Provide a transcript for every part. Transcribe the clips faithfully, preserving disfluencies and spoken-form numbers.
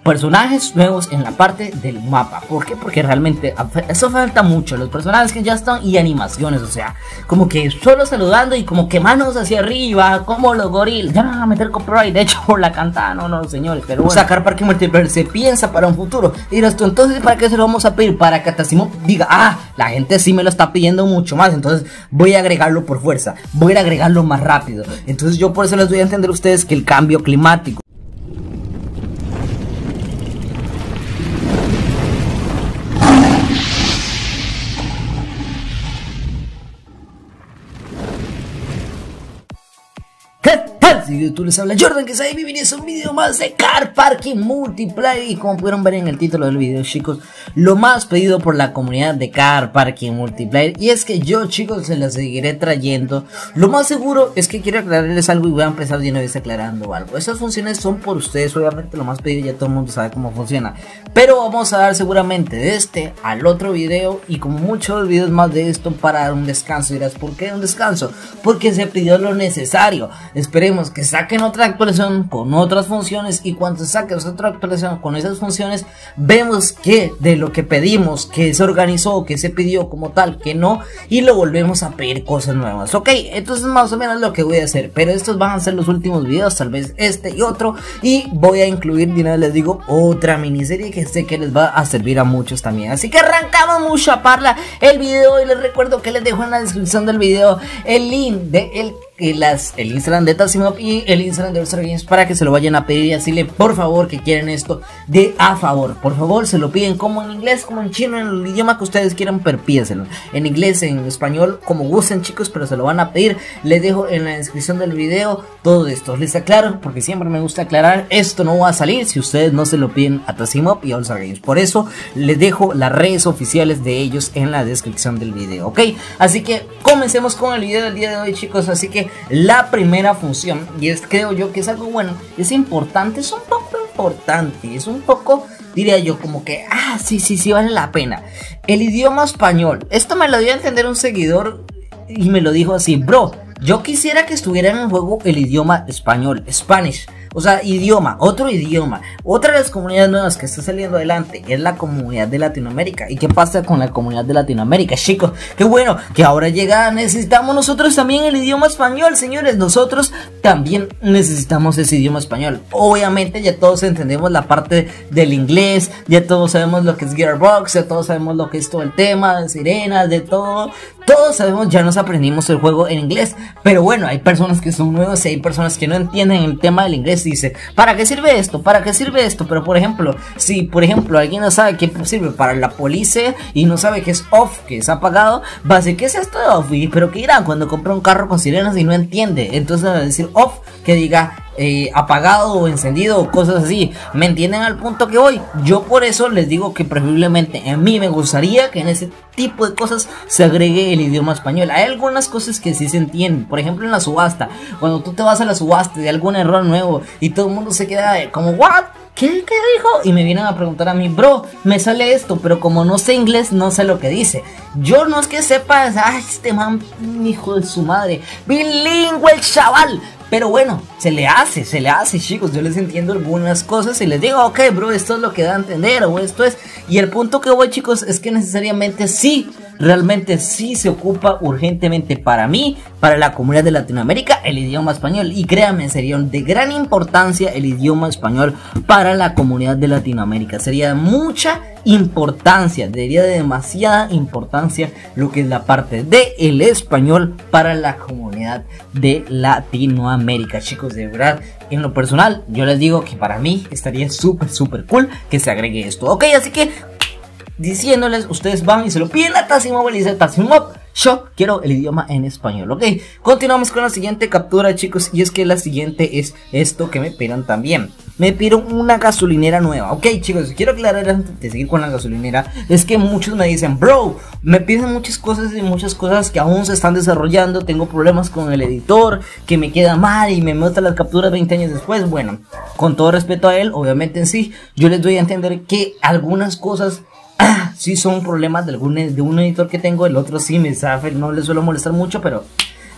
personajes nuevos en la parte del mapa. ¿Por qué? Porque realmente eso falta mucho. Los personajes que ya están y animaciones, o sea, como que solo saludando y como que manos hacia arriba, como los gorilas. Ya van a meter copyright, de hecho, por la cantada. No, no, señores, pero bueno. Sacar Parque Multiplayer se piensa para un futuro. Y dirás tú, entonces, ¿para qué se lo vamos a pedir? Para que Atasimo diga, ah, la gente sí me lo está pidiendo mucho más, entonces voy a agregarlo por fuerza, voy a agregarlo más rápido. Entonces yo por eso les doy a entender a ustedes que el cambio climático, si tú les habla Jordan, que sabe, bienvenidos a un video más de Car Parking Multiplayer. Y como pudieron ver en el título del video, chicos, lo más pedido por la comunidad de Car Parking Multiplayer. Y es que yo, chicos, se las seguiré trayendo. Lo más seguro es que quiero aclararles algo y voy a empezar de una vez aclarando algo. Esas funciones son por ustedes, obviamente lo más pedido, ya todo el mundo sabe cómo funciona. Pero vamos a dar seguramente de este al otro video y como muchos videos más de esto para dar un descanso. Dirás, ¿por qué un descanso? Porque se pidió lo necesario. Esperemos que saquen otra actualización con otras funciones, y cuando saquen otra actualización con esas funciones, vemos que de lo que pedimos, que se organizó, que se pidió como tal, que no, y lo volvemos a pedir cosas nuevas. Ok, entonces más o menos lo que voy a hacer, pero estos van a ser los últimos videos, tal vez este y otro, y voy a incluir, de una vez les digo, otra miniserie que sé que les va a servir a muchos también. Así que arrancamos mucho a parla el video, y les recuerdo que les dejo en la descripción del video el link de el Y las, el Instagram de Tasimop y el Instagram de All-Star Games para que se lo vayan a pedir y decirle por favor que quieren esto de a favor. Por favor, se lo piden como en inglés, como en chino, en el idioma que ustedes quieran, pero pídenselo. En inglés, en español, como gusten, chicos, pero se lo van a pedir. Les dejo en la descripción del video todo esto. Les aclaro, porque siempre me gusta aclarar, esto no va a salir si ustedes no se lo piden a Tasimop y All-Star Games. Por eso les dejo las redes oficiales de ellos en la descripción del video, ¿ok? Así que comencemos con el video del día de hoy, chicos. Así que la primera función, y es creo yo que es algo bueno, es importante, es un poco importante, es un poco, diría yo, como que, ah, sí, sí, sí, vale la pena. El idioma español, esto me lo dio a entender un seguidor y me lo dijo así: bro, yo quisiera que estuviera en el juego el idioma español, Spanish. O sea, idioma, otro idioma. Otra de las comunidades nuevas que está saliendo adelante es la comunidad de Latinoamérica. ¿Y qué pasa con la comunidad de Latinoamérica, chicos? Qué bueno que ahora llega, necesitamos nosotros también el idioma español, señores. Nosotros también necesitamos ese idioma español. Obviamente ya todos entendemos la parte del inglés, ya todos sabemos lo que es Gearbox, ya todos sabemos lo que es todo el tema de sirenas, de todo. Todos sabemos, ya nos aprendimos el juego en inglés. Pero bueno, hay personas que son nuevas y hay personas que no entienden el tema del inglés. Dice, ¿para qué sirve esto? ¿Para qué sirve esto? Pero por ejemplo, si por ejemplo alguien no sabe qué sirve para la policía y no sabe que es off, que es apagado, va a decir, ¿qué es esto de off? Y, pero ¿qué dirá cuando compra un carro con sirenas y no entiende? Entonces va a decir off, que diga Eh, apagado o encendido o cosas así. ¿Me entienden al punto que voy? Yo por eso les digo que preferiblemente a mí me gustaría que en ese tipo de cosas se agregue el idioma español. Hay algunas cosas que sí se entienden, por ejemplo en la subasta, cuando tú te vas a la subasta de algún error nuevo y todo el mundo se queda como ¿what? ¿Qué, ¿Qué dijo? Y me vienen a preguntar a mí, bro, me sale esto, pero como no sé inglés, no sé lo que dice. Yo no es que sepa, ay, este man, hijo de su madre, bilingüe el chaval. Pero bueno, se le hace, se le hace, chicos. Yo les entiendo algunas cosas y les digo, ok, bro, esto es lo que da a entender, o esto es. Y el punto que voy, chicos, es que necesariamente sí, realmente sí se ocupa urgentemente para mí, para la comunidad de Latinoamérica, el idioma español. Y créanme, sería de gran importancia el idioma español para la comunidad de Latinoamérica. Sería de mucha importancia, debería de demasiada importancia lo que es la parte de el español para la comunidad de Latinoamérica, chicos. De verdad, en lo personal, yo les digo que para mí estaría súper, súper cool que se agregue esto. Ok, así que diciéndoles, ustedes van y se lo piden a Tasimop y dicen, Tasimop, yo quiero el idioma en español. Ok, continuamos con la siguiente captura, chicos, y es que la siguiente es esto que me pidieron también. Me pidieron una gasolinera nueva. Ok, chicos, quiero aclarar antes de seguir con la gasolinera, es que muchos me dicen, bro, me piden muchas cosas y muchas cosas que aún se están desarrollando. Tengo problemas con el editor, que me queda mal y me mata las capturas veinte años después. Bueno, con todo respeto a él, obviamente en sí, yo les doy a entender que algunas cosas Ah, sí son problemas de algún de un editor que tengo. El otro sí me sabe, no le suelo molestar mucho, pero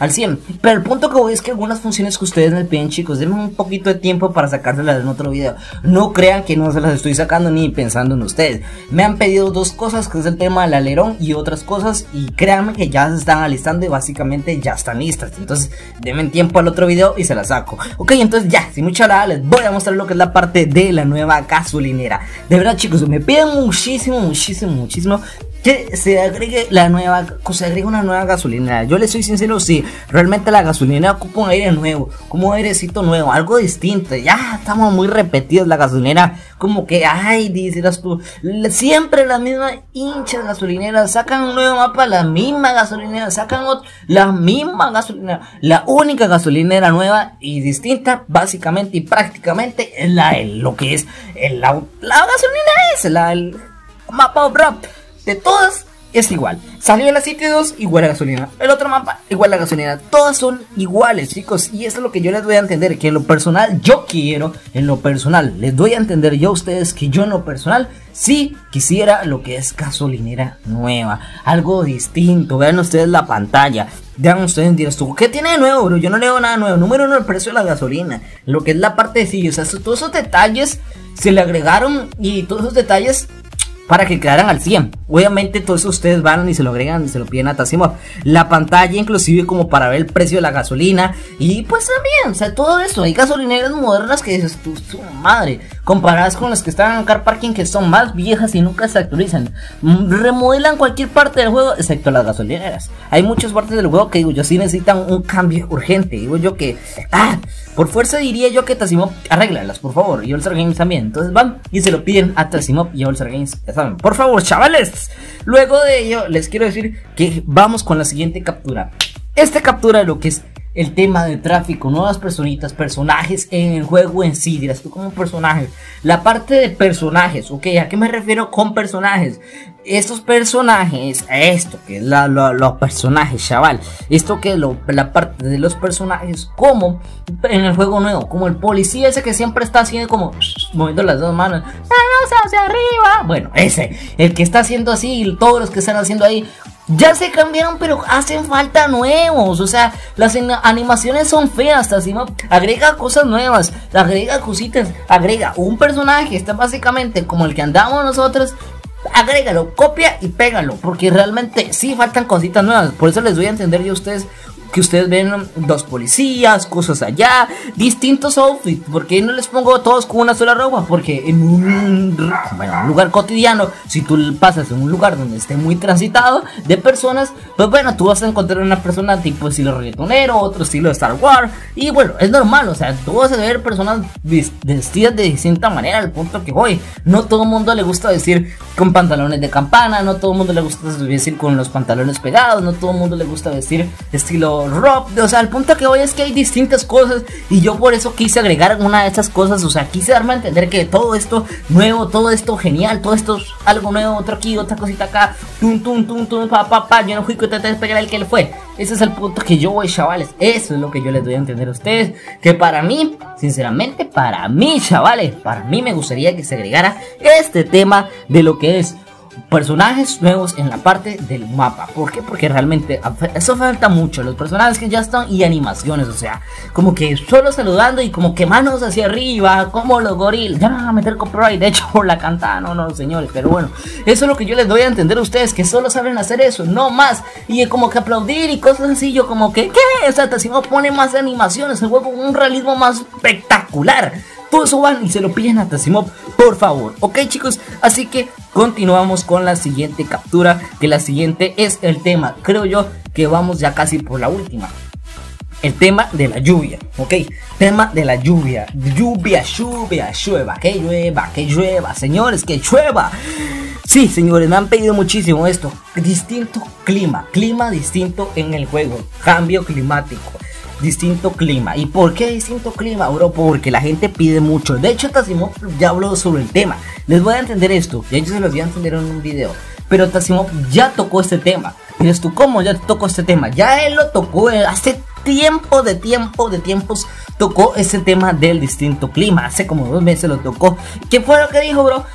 al cien. Pero el punto que voy es que algunas funciones que ustedes me piden, chicos, denme un poquito de tiempo para sacárselas en otro video. No crean que no se las estoy sacando ni pensando en ustedes. Me han pedido dos cosas, que es el tema del alerón y otras cosas, y créanme que ya se están alistando y básicamente ya están listas. Entonces denme tiempo al otro video y se las saco. Ok, entonces ya, sin mucha hablar, les voy a mostrar lo que es la parte de la nueva gasolinera. De verdad, chicos, me piden muchísimo, muchísimo, muchísimo que se agregue la nueva, que se agregue una nueva gasolinera. Yo les soy sincero, sí, realmente la gasolinera ocupa un aire nuevo, como un airecito nuevo, algo distinto. Ya estamos muy repetidos la gasolinera, como que, ay, dices tú, siempre las mismas hinchas gasolineras, sacan un nuevo mapa, la misma gasolinera, sacan otro, la misma gasolinera. La única gasolinera nueva y distinta, básicamente y prácticamente, es la, el, lo que es el, la, la gasolinera es la, el mapa Rob. De todas es igual. Salió el aceite dos, igual a gasolina. El otro mapa, igual a gasolina. Todas son iguales, chicos. Y eso es lo que yo les doy a entender. Que en lo personal, yo quiero, en lo personal, les doy a entender yo a ustedes que yo en lo personal sí quisiera lo que es gasolinera nueva. Algo distinto. Vean ustedes la pantalla. Vean ustedes, dirás tú, ¿qué tiene de nuevo, bro? Yo no leo nada nuevo. Número uno, el precio de la gasolina. Lo que es la parte de sí, o sea, todos esos detalles se le agregaron. Y todos esos detalles para que quedaran al cien. Obviamente todos ustedes van y se lo agregan y se lo piden a Tassimov. La pantalla inclusive como para ver el precio de la gasolina. Y pues también, o sea, todo eso. Hay gasolineras modernas que dices, tu, tu madre, comparadas con las que están en Car Parking, que son más viejas y nunca se actualizan. Remodelan cualquier parte del juego excepto las gasolineras. Hay muchas partes del juego que digo yo sí necesitan un cambio urgente. Digo yo que, ah, por fuerza diría yo que Tassimov, arréglalas por favor. Y All-Star Games también. Entonces van y se lo piden a Tassimov y All-Star Games. Ya saben, por favor, chavales. Luego de ello les quiero decir que vamos con la siguiente captura. Esta captura de lo que es el tema de tráfico, nuevas personitas, personajes en el juego en sí. Dirás tú, como personajes, la parte de personajes, ok, ¿a qué me refiero con personajes? Estos personajes, esto que es la, lo, los personajes, chaval, esto que es lo, la parte de los personajes, como en el juego nuevo, como el policía ese que siempre está haciendo como moviendo las dos manos, manos hacia arriba, bueno, ese, el que está haciendo así, y todos los que están haciendo ahí ya se cambiaron, pero hacen falta nuevos. O sea, las animaciones son feas, Tassimov agrega cosas nuevas, agrega cositas, agrega un personaje, está básicamente como el que andamos nosotros. Agrégalo, copia y pégalo, porque realmente sí faltan cositas nuevas. Por eso les doy a entender yo a ustedes que ustedes ven dos policías, cosas allá, distintos outfits. ¿Por qué no les pongo todos con una sola ropa? Porque en un, bueno, un lugar cotidiano, si tú pasas en un lugar donde esté muy transitado de personas, pues bueno, tú vas a encontrar una persona tipo estilo reggaetonero, otro estilo de Star Wars. Y bueno, es normal, o sea, tú vas a ver personas vestidas de distinta manera. Al punto que voy, no todo el mundo le gusta vestir con pantalones de campana, no todo el mundo le gusta vestir con los pantalones pegados, no todo el mundo le gusta vestir estilo rock. O sea, el punto que voy es que hay distintas cosas y yo por eso quise agregar una de esas cosas. O sea, quise darme a entender que todo esto nuevo, todo esto genial, todo esto es algo nuevo, otro aquí, otra cosita acá, tum tum tum tum, pa pa pa, yo no fui que te despegar el que le fue. Ese es el punto que yo voy, chavales. Eso es lo que yo les doy a entender a ustedes, que para mí, sinceramente, para mí, chavales, para mí me gustaría que se agregara este tema de lo que es personajes nuevos en la parte del mapa. ¿Por qué? Porque realmente eso falta mucho. Los personajes que ya están y animaciones, o sea, como que solo saludando y como que manos hacia arriba, como los gorilas. Ya me van a meter copyright, de hecho, por la cantada. No, no, señores, pero bueno, eso es lo que yo les doy a entender a ustedes, que solo saben hacer eso, no más. Y como que aplaudir y cosas así. Yo como que, ¿qué? O sea, si no pone más animaciones, el juego un realismo más espectacular. Todo eso van y se lo piden a Tassimov, por favor. Ok, chicos, así que continuamos con la siguiente captura, que la siguiente es el tema. Creo yo que vamos ya casi por la última. El tema de la lluvia, ok, tema de la lluvia. Lluvia, lluvia, llueva, que llueva, que llueva, señores, que llueva. Sí, señores, me han pedido muchísimo esto. Distinto clima, clima distinto en el juego, cambio climático. Distinto clima. ¿Y por qué distinto clima, bro? Porque la gente pide mucho. De hecho, Tassimov ya habló sobre el tema. Les voy a entender esto. De hecho, se los voy a entender en un video. Pero Tassimov ya tocó este tema. Dices tú, ¿cómo ya tocó este tema? Ya él lo tocó hace tiempo, de tiempo, de tiempos. Tocó ese tema del distinto clima. Hace como dos meses lo tocó. ¿Qué fue lo que dijo, bro?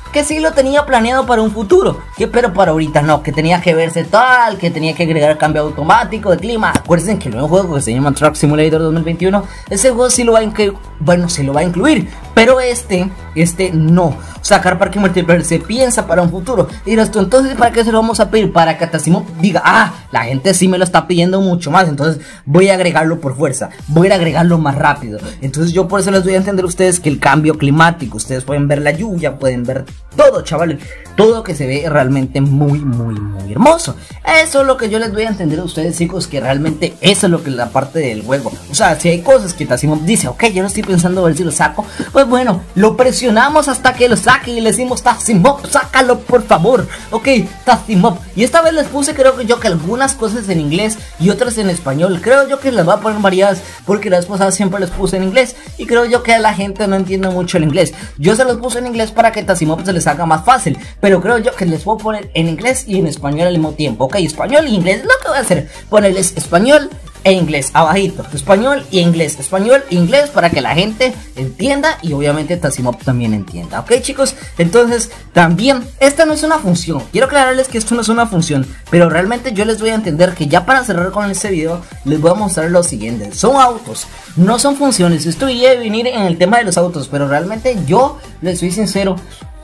que sí lo tenía planeado para un futuro, que pero para ahorita no, que tenía que verse tal, que tenía que agregar cambio automático de clima. Acuérdense que el nuevo juego que se llama Truck Simulator dos mil veintiuno, ese juego sí lo va a incluir, bueno, sí lo va a incluir, pero este, este no. O sea, Car Parking Multiplayer se piensa para un futuro. Y dirás tú, entonces, ¿para qué se lo vamos a pedir? Para que Tasimov diga, ah, la gente sí me lo está pidiendo mucho más, entonces voy a agregarlo por fuerza, voy a agregarlo más rápido. Entonces yo por eso les doy a entender a ustedes que el cambio climático, ustedes pueden ver la lluvia, pueden ver todo, chavales, todo que se ve realmente muy, muy, muy hermoso. Eso es lo que yo les doy a entender a ustedes, chicos, que realmente eso es lo que es la parte del juego. O sea, si hay cosas que Tasimov dice, ok, yo no estoy pensando a ver si lo saco, pues bueno, lo presionamos hasta que lo saque y le decimos, Tasimov, sácalo por favor. Ok, Tasimov. Y esta vez les puse, creo que yo, que algunas cosas en inglés y otras en español. Creo yo que las voy a poner variadas porque las pasadas siempre les puse en inglés y creo yo que la gente no entiende mucho el inglés. Yo se los puse en inglés para que Tasimov se les haga más fácil, pero creo yo que les puedo poner en inglés y en español al mismo tiempo. Ok, español e inglés. Lo que voy a hacer, ponerles español e inglés abajito, español y inglés, español e inglés, para que la gente entienda y obviamente Tasimov también entienda. Ok, chicos, entonces también esta no es una función. Quiero aclararles que esto no es una función, pero realmente yo les voy a entender que ya para cerrar con este video les voy a mostrar lo siguiente. Son autos, no son funciones. Esto iba a venir en el tema de los autos, pero realmente yo les soy sincero,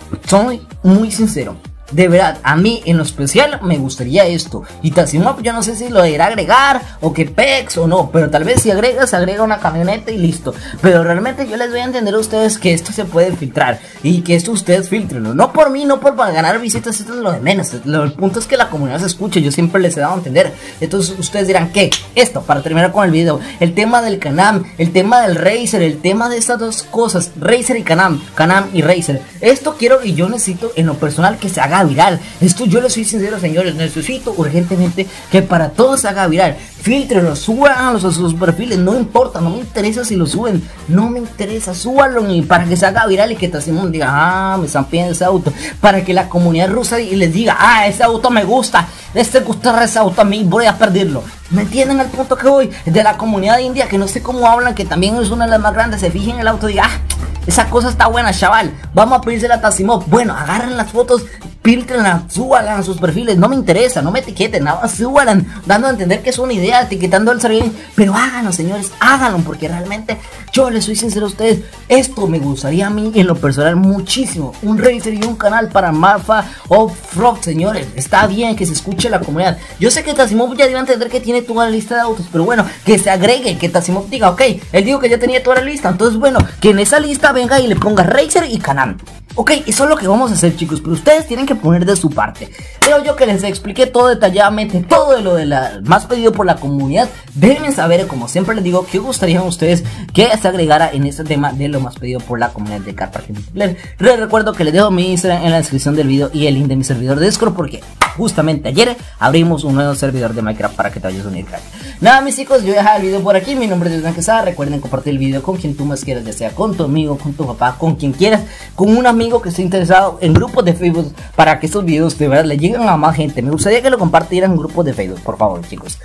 soy muy sincero. De verdad, a mí en lo especial me gustaría esto. Y Tasimov yo no sé si lo irá a agregar o que pex o no, pero tal vez si agrega, se agrega una camioneta y listo. Pero realmente yo les voy a entender a ustedes que esto se puede filtrar y que esto ustedes filtrenlo. No por mí, no por para ganar visitas, esto es lo de menos. Lo, el punto es que la comunidad se escuche, yo siempre les he dado a entender. Entonces ustedes dirán, ¿qué? Esto, para terminar con el video, el tema del Can-Am, el tema del Racer, el tema de estas dos cosas, Racer y Can-Am, Can-Am y Racer. Esto quiero y yo necesito en lo personal que se haga viral. Esto yo les soy sincero, señores, necesito urgentemente que para todos se haga viral. Filtrenlo, súbanlos a sus perfiles, no importa, no me interesa si lo suben, no me interesa, súbanlo y para que se haga viral y que Tasimov diga, ah, me están pidiendo ese auto, para que la comunidad rusa y les diga, ah, ese auto me gusta, este gusta ese auto a mí, voy a perderlo. ¿Me entienden al punto que voy? De la comunidad india, que no sé cómo hablan, que también es una de las más grandes, se fijen en el auto y diga, ah, esa cosa está buena, chaval, vamos a pedírsela a Tasimov. Bueno, agarren las fotos, filtrenla, súbalan a sus perfiles, no me interesa, no me etiqueten, nada más súbalan, dando a entender que es una idea, etiquetando al servidor, pero háganlo, señores, háganlo, porque realmente yo les soy sincero a ustedes, esto me gustaría a mí en lo personal muchísimo, un Racer y un canal para Marfa Off-Road, señores, está bien que se escuche la comunidad. Yo sé que Tasimov ya debe entender que tiene toda la lista de autos, pero bueno, que se agregue, que Tasimov diga, ok, él dijo que ya tenía toda la lista, entonces bueno, que en esa lista venga y le ponga Racer y Can-Am. Ok, eso es lo que vamos a hacer, chicos, pero ustedes tienen que poner de su parte. Creo yo que les expliqué todo detalladamente, todo de lo de la más pedido por la comunidad. Déjenme saber, como siempre les digo, qué gustarían ustedes que se agregara en este tema de lo más pedido por la comunidad de Car Parking Multiplayer. Les recuerdo que les dejo mi Instagram en la descripción del video y el link de mi servidor de Discord, porque justamente ayer abrimos un nuevo servidor de Minecraft para que te vayas a unir. Nada, mis chicos, yo voy a dejar el video por aquí. Mi nombre es Jordan Quesada. Recuerden compartir el video con quien tú más quieras, ya sea con tu amigo, con tu papá, con quien quieras, con un amigo que esté interesado en grupos de Facebook, para que estos videos de verdad le lleguen a más gente. Me gustaría que lo compartieran en grupos de Facebook, por favor, chicos.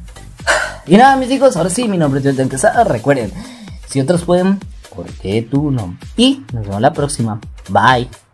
Y nada, mis chicos, ahora sí, mi nombre es Jordan Quesada. Recuerden, si otros pueden, ¿por qué tú no? Y nos vemos la próxima. Bye.